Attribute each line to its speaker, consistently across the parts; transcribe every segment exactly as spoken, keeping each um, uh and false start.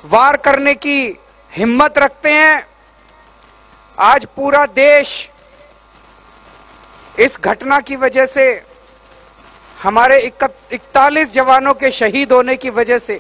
Speaker 1: वार करने की हिम्मत रखते हैं। आज पूरा देश इस घटना की वजह से, हमारे इकतालीस जवानों के शहीद होने की वजह से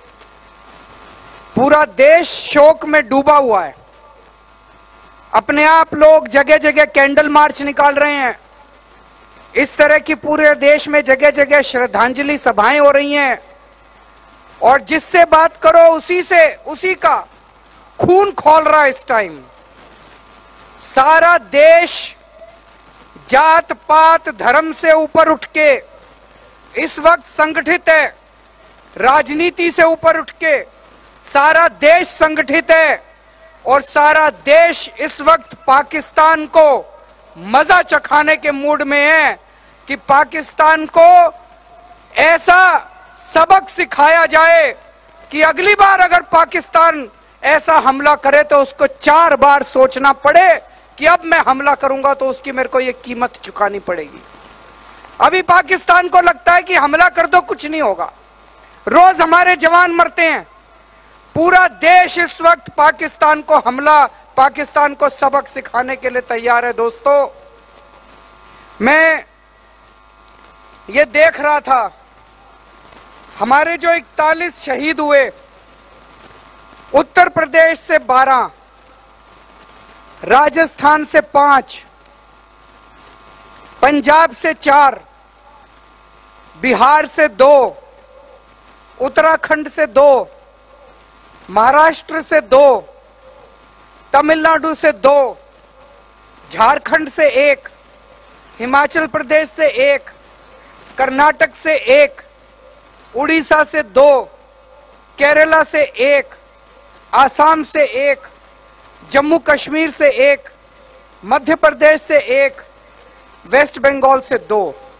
Speaker 1: पूरा देश शोक में डूबा हुआ है। अपने आप लोग जगह जगह कैंडल मार्च निकाल रहे हैं। इस तरह की पूरे देश में जगह जगह श्रद्धांजलि सभाएं हो रही हैं और जिससे बात करो उसी से उसी का खून खौल रहा है। इस टाइम सारा देश जात पात धर्म से ऊपर उठ के इस वक्त संगठित है, राजनीति से ऊपर उठ के सारा देश संगठित है और सारा देश इस वक्त पाकिस्तान को मजा चखाने के मूड में है कि पाकिस्तान को ऐसा सबक सिखाया जाए कि अगली बार अगर पाकिस्तान ऐसा हमला करे तो उसको चार बार सोचना पड़े कि अब मैं हमला करूंगा तो उसकी मेरे को ये कीमत चुकानी पड़ेगी। अभी पाकिस्तान को लगता है कि हमला कर दो कुछ नहीं होगा, रोज हमारे जवान मरते हैं। पूरा देश इस वक्त पाकिस्तान को हमला, पाकिस्तान को सबक सिखाने के लिए तैयार है। दोस्तों, मैं ये देख रहा था, हमारे जो इकतालीस शहीद हुए, उत्तर प्रदेश से बारह, राजस्थान से पांच, पंजाब से चार, बिहार से दो, उत्तराखंड से दो, महाराष्ट्र से दो, तमिलनाडु से दो, झारखंड से एक, हिमाचल प्रदेश से एक, कर्नाटक से एक, उड़ीसा से दो, केरला से एक, आसाम से एक, जम्मू कश्मीर से एक, मध्य प्रदेश से एक, वेस्ट बंगाल से दो।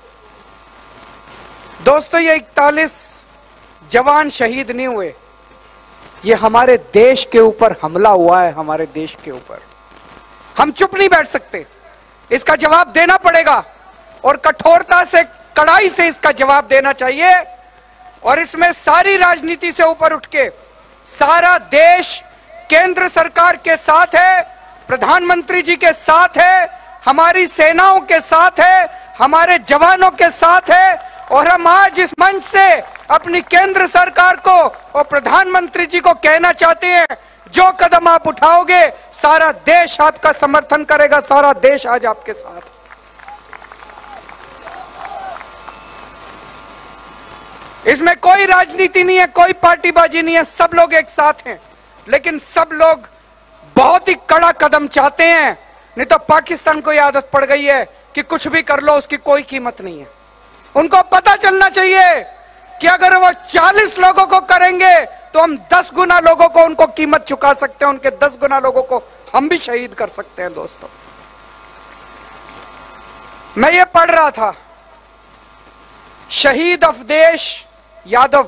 Speaker 1: दोस्तों, ये इकतालीस जवान शहीद नहीं हुए, ये हमारे देश के ऊपर हमला हुआ है, हमारे देश के ऊपर। हम चुप नहीं बैठ सकते, इसका जवाब देना पड़ेगा और कठोरता से, कड़ाई से इसका जवाब देना चाहिए। और इसमें सारी राजनीति से ऊपर उठ के सारा देश केंद्र सरकार के साथ है, प्रधानमंत्री जी के साथ है, हमारी सेनाओं के साथ है, हमारे जवानों के साथ है। और हम आज इस मंच से अपनी केंद्र सरकार को और प्रधानमंत्री जी को कहना चाहते हैं, जो कदम आप उठाओगे सारा देश आपका समर्थन करेगा, सारा देश आज आपके साथ। इसमें कोई राजनीति नहीं है, कोई पार्टीबाजी नहीं है, सब लोग एक साथ हैं। लेकिन सब लोग बहुत ही कड़ा कदम चाहते हैं, नहीं तो पाकिस्तान को ये आदत पड़ गई है कि कुछ भी कर लो उसकी कोई कीमत नहीं है। उनको पता चलना चाहिए कि अगर वो चालीस लोगों को करेंगे तो हम दस गुना लोगों को उनको कीमत चुका सकते हैं, उनके दस गुना लोगों को हम भी शहीद कर सकते हैं। दोस्तों, मैं ये पढ़ रहा था, शहीद अवधेश यादव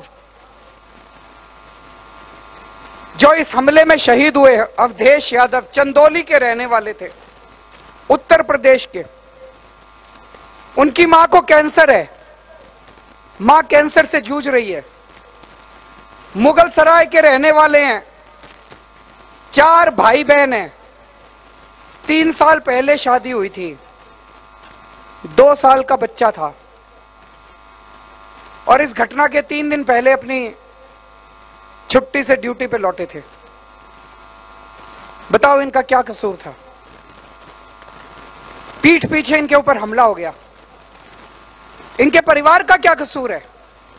Speaker 1: जो इस हमले में शहीद हुए, अवधेश यादव चंदौली के रहने वाले थे, उत्तर प्रदेश के। उनकी मां को कैंसर है, मां कैंसर से जूझ रही है। मुगल सराय के रहने वाले हैं, चार भाई बहन हैं। तीन साल पहले शादी हुई थी, दो साल का बच्चा था और इस घटना के तीन दिन पहले अपनी छुट्टी से ड्यूटी पे लौटे थे। बताओ इनका क्या कसूर था? पीठ पीछे इनके ऊपर हमला हो गया। इनके परिवार का क्या कसूर है?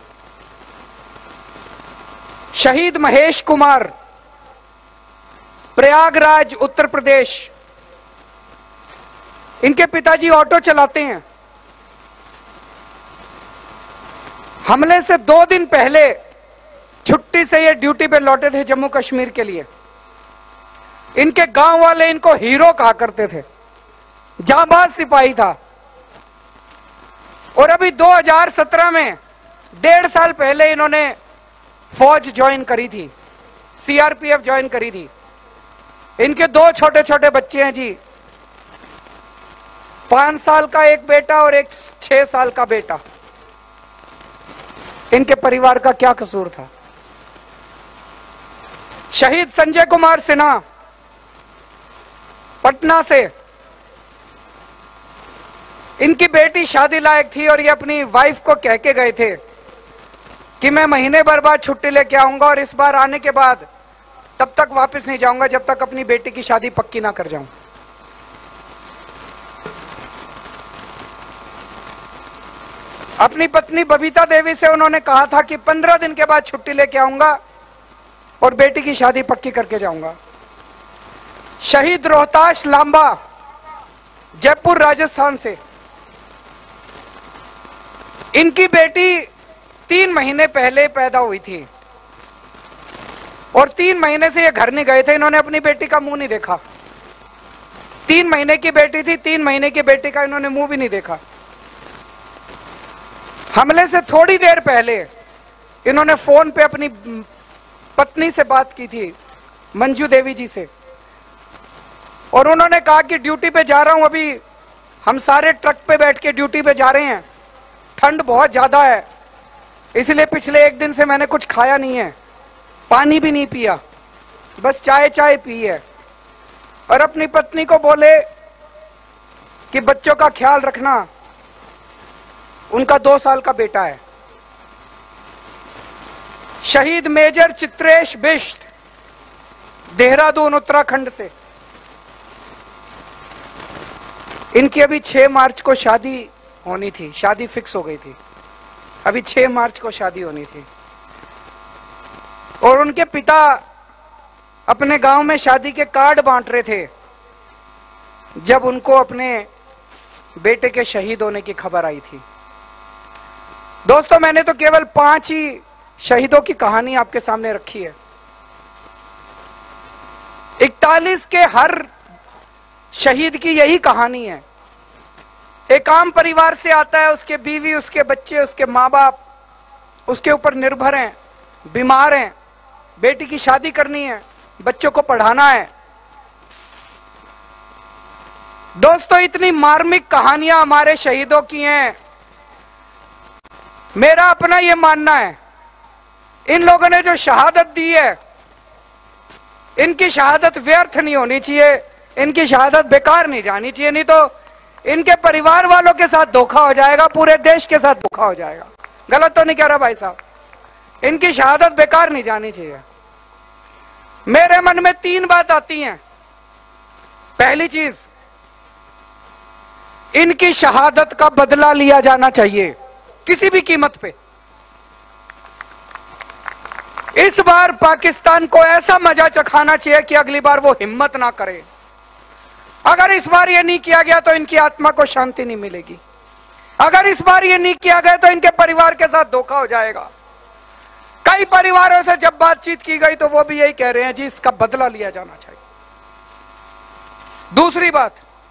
Speaker 1: शहीद महेश कुमार, प्रयागराज उत्तर प्रदेश, इनके पिताजी ऑटो चलाते हैं। हमले से दो दिन पहले छुट्टी से ये ड्यूटी पे लौटे थे जम्मू कश्मीर के लिए। इनके गांव वाले इनको हीरो कहा करते थे, जांबाज सिपाही था। और अभी दो हज़ार सत्रह में, डेढ़ साल पहले इन्होंने फौज ज्वाइन करी थी, सीआरपीएफ ज्वाइन करी थी। इनके दो छोटे छोटे बच्चे हैं जी, पांच साल का एक बेटा और एक छह साल का बेटा। इनके परिवार का क्या कसूर था? शहीद संजय कुमार सिन्हा पटना से, इनकी बेटी शादी लायक थी और ये अपनी वाइफ को कह के गए थे कि मैं महीने भर बाद छुट्टी लेके आऊंगा और इस बार आने के बाद तब तक वापस नहीं जाऊंगा जब तक अपनी बेटी की शादी पक्की ना कर जाऊं। अपनी पत्नी बबीता देवी से उन्होंने कहा था कि पंद्रह दिन के बाद छुट्टी लेके आऊंगा और बेटी की शादी पक्की करके जाऊंगा। शहीद रोहताश लांबा जयपुर राजस्थान से, इनकी बेटी तीन महीने पहले पैदा हुई थी और तीन महीने से ये घर नहीं गए थे, इन्होंने अपनी बेटी का मुंह नहीं देखा। तीन महीने की बेटी थी, तीन महीने की बेटी का इन्होंने मुंह भी नहीं देखा। हमले से थोड़ी देर पहले इन्होंने फोन पे अपनी पत्नी से बात की थी, मंजू देवी जी से, और उन्होंने कहा कि ड्यूटी पे जा रहा हूं, अभी हम सारे ट्रक पे बैठ के ड्यूटी पे जा रहे हैं, ठंड बहुत ज्यादा है, इसलिए पिछले एक दिन से मैंने कुछ खाया नहीं है, पानी भी नहीं पिया, बस चाय चाय पी है। और अपनी पत्नी को बोले कि बच्चों का ख्याल रखना, उनका दो साल का बेटा है। शहीद मेजर चित्रेश बिष्ट देहरादून उत्तराखंड से, इनकी अभी छह मार्च को शादी होनी थी, शादी फिक्स हो गई थी, अभी छह मार्च को शादी होनी थी और उनके पिता अपने गांव में शादी के कार्ड बांट रहे थे जब उनको अपने बेटे के शहीद होने की खबर आई थी। दोस्तों, मैंने तो केवल पांच ही शहीदों की कहानी आपके सामने रखी है। इकतालीस के हर शहीद की यही कहानी है। एक आम परिवार से आता है, उसके बीवी, उसके बच्चे, उसके माँ बाप उसके ऊपर निर्भर हैं, बीमार हैं, बेटी की शादी करनी है, बच्चों को पढ़ाना है। दोस्तों, इतनी मार्मिक कहानियां हमारे शहीदों की हैं। मेरा अपना यह मानना है, इन लोगों ने जो शहादत दी है, इनकी शहादत व्यर्थ नहीं होनी चाहिए, इनकी शहादत बेकार नहीं जानी चाहिए, नहीं तो इनके परिवार वालों के साथ धोखा हो जाएगा, पूरे देश के साथ धोखा हो जाएगा। गलत तो नहीं कह रहा भाई साहब? इनकी शहादत बेकार नहीं जानी चाहिए। मेरे मन में तीन बात आती हैं। पहली चीज, इनकी शहादत का बदला लिया जाना चाहिए किसी भी कीमत पे। इस बार पाकिस्तान को ऐसा मजा चखाना चाहिए कि अगली बार वो हिम्मत ना करे। अगर इस बार ये नहीं किया गया तो इनकी आत्मा को शांति नहीं मिलेगी। अगर इस बार ये नहीं किया गया तो इनके परिवार के साथ धोखा हो जाएगा। कई परिवारों से जब बातचीत की गई तो वो भी यही कह रहे हैं, जी इसका बदला लिया जाना चाहिए। दूसरी बात,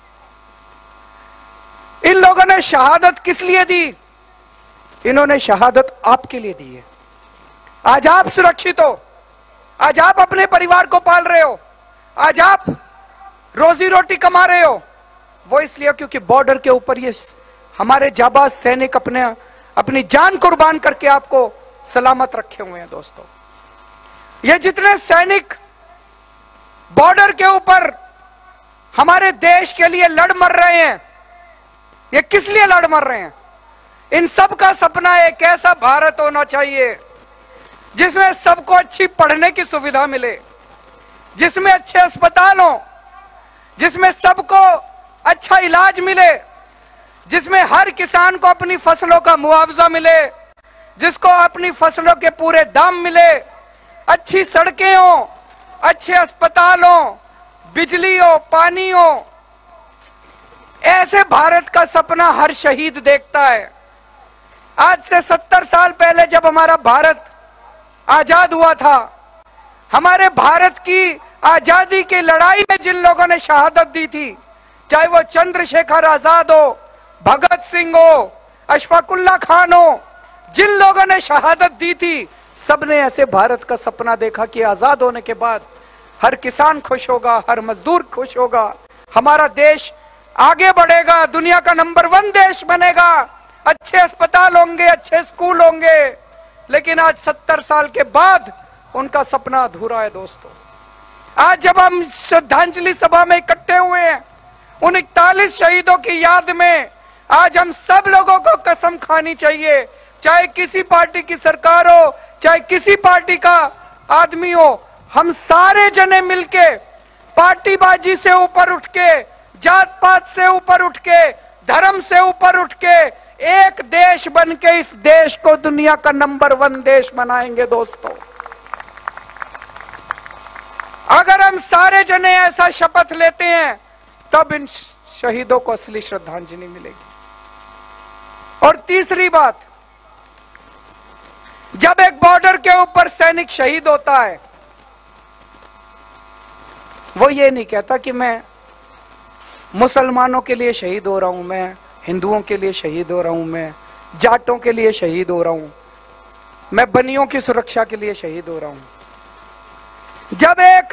Speaker 1: इन लोगों ने शहादत किस लिए दी? इन्होंने शहादत आपके लिए दी है। आज आप सुरक्षित हो, आज आप अपने परिवार को पाल रहे हो, आज आप रोजी रोटी कमा रहे हो, वो इसलिए क्योंकि बॉर्डर के ऊपर ये हमारे जाबाज सैनिक अपने अपनी जान कुर्बान करके आपको सलामत रखे हुए हैं। दोस्तों, ये जितने सैनिक बॉर्डर के ऊपर हमारे देश के लिए लड़ मर रहे हैं, ये किस लिए लड़ मर रहे हैं? इन सब का सपना एक ऐसा भारत होना चाहिए जिसमें सबको अच्छी पढ़ने की सुविधा मिले, जिसमें अच्छे अस्पताल हो, जिसमें सबको अच्छा इलाज मिले, जिसमें हर किसान को अपनी फसलों का मुआवजा मिले, जिसको अपनी फसलों के पूरे दाम मिले, अच्छी सड़कें हो, अच्छे अस्पताल हो, बिजली हो, पानी हो। ऐसे भारत का सपना हर शहीद देखता है। आज से सत्तर साल पहले जब हमारा भारत आजाद हुआ था, हमारे भारत की आजादी की लड़ाई में जिन लोगों ने शहादत दी थी, चाहे वो चंद्रशेखर आजाद हो, भगत सिंह हो, अशफाकुल्ला खान हो, जिन लोगों ने शहादत दी थी, सबने ऐसे भारत का सपना देखा कि आजाद होने के बाद हर किसान खुश होगा, हर मजदूर खुश होगा, हमारा देश आगे बढ़ेगा, दुनिया का नंबर वन देश बनेगा, अच्छे अस्पताल होंगे, अच्छे स्कूल होंगे। लेकिन आज सत्तर साल के बाद उनका सपना अधूरा है दोस्तों। आज जब हम श्रद्धांजलि सभा में इकट्ठे हुए हैं उन इकतालीस शहीदों की याद में, आज हम सब लोगों को कसम खानी चाहिए, चाहे किसी पार्टी की सरकार हो, चाहे किसी पार्टी का आदमी हो, हम सारे जने मिलके पार्टीबाजी से ऊपर उठ के, जात पात से ऊपर उठ के, धर्म से ऊपर उठ के एक देश बन के इस देश को दुनिया का नंबर वन देश बनाएंगे दोस्तों। अगर हम सारे जने ऐसा शपथ लेते हैं तब इन शहीदों को असली श्रद्धांजलि मिलेगी। और तीसरी बात, जब एक बॉर्डर के ऊपर सैनिक शहीद होता है वो ये नहीं कहता कि मैं मुसलमानों के लिए शहीद हो रहा हूं, मैं हिंदुओं के लिए शहीद हो रहा हूं, मैं जाटों के लिए शहीद हो रहा हूं, मैं बनियों की सुरक्षा के लिए शहीद हो रहा हूं। जब एक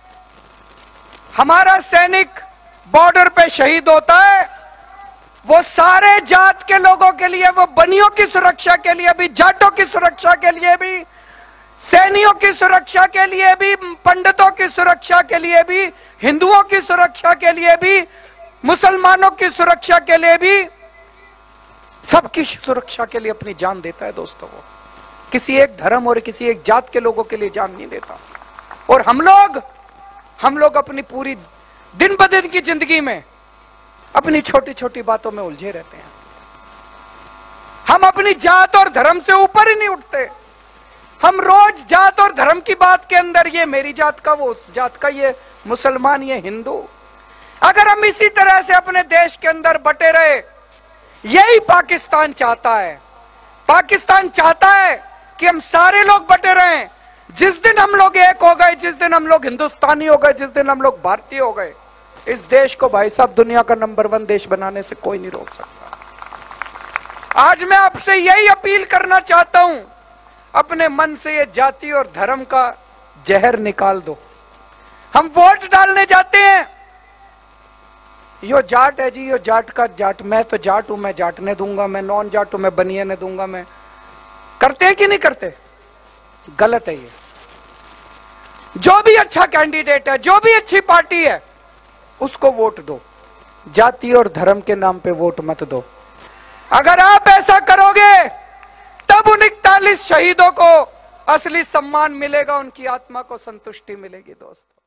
Speaker 1: हमारा सैनिक बॉर्डर पे शहीद होता है वो सारे जात के लोगों के लिए, वो बनियों की सुरक्षा के लिए भी, जाटों की सुरक्षा के लिए भी, सैनियों की सुरक्षा के लिए भी, पंडितों की सुरक्षा के लिए भी, हिंदुओं की सुरक्षा के लिए भी, मुसलमानों की सुरक्षा के लिए भी, सबकी सुरक्षा के लिए अपनी जान देता है दोस्तों। वो किसी एक धर्म और किसी एक जात के लोगों के लिए जान नहीं देता। और हम लोग हम लोग अपनी पूरी दिन ब दिन की जिंदगी में अपनी छोटी छोटी बातों में उलझे रहते हैं। हम अपनी जात और धर्म से ऊपर ही नहीं उठते। हम रोज जात और धर्म की बात के अंदर, ये मेरी जात का, वो उस जात का, ये मुसलमान, ये हिंदू। अगर हम इसी तरह से अपने देश के अंदर बटे रहे, यही पाकिस्तान चाहता है। पाकिस्तान चाहता है कि हम सारे लोग बटे रहें। जिस दिन हम लोग एक हो गए, जिस दिन हम लोग हिंदुस्तानी हो गए, जिस दिन हम लोग भारतीय हो गए, इस देश को भाई साहब दुनिया का नंबर वन देश बनाने से कोई नहीं रोक सकता। आज मैं आपसे यही अपील करना चाहता हूं, अपने मन से ये जाति और धर्म का जहर निकाल दो। हम वोट डालने जाते हैं, यो जाट है जी, यो जाट का जाट, मैं तो जाट हूं, मैं जाटने दूंगा, मैं नॉन जाट हूं, मैं बनियाने दूंगा। मैं करते हैं कि नहीं करते? गलत है ये। जो भी अच्छा कैंडिडेट है, जो भी अच्छी पार्टी है, उसको वोट दो। जाति और धर्म के नाम पे वोट मत दो। अगर आप ऐसा करोगे तब उन इकतालीस शहीदों को असली सम्मान मिलेगा, उनकी आत्मा को संतुष्टि मिलेगी दोस्तों।